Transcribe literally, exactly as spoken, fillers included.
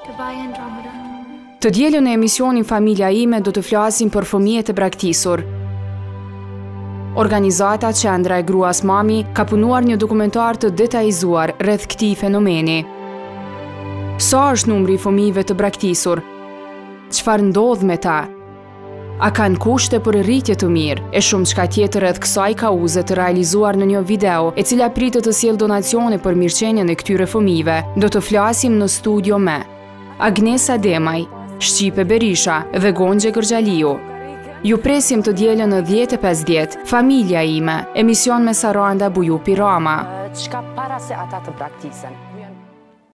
Të dielën e emisionin Familja ime do të flasim për fëmijët e braktisur. Organizata Qendra e Gruas Mami ka punuar një dokumentar të detajzuar rreth këtij fenomeni. Sa është numri i fëmijëve të braktisur? Çfarë ndodh me ta? A kanë kushte për rritje të mirë? E shumë çka tjetër rreth kësaj kauze të realizuar në një video, e cila pritet të sjellë donacione për mirëqenien e këtyre fëmijëve. Do të flasim në studio me Agnesa Demaj, Shqipe Berisha dhe Gonxhe Gërxhaliu. Ju presim të dielën në dhjetë e pesëdhjetë, Familja ime, emision me Saranda Bujupi Rama. Çka para se ata të braktisen.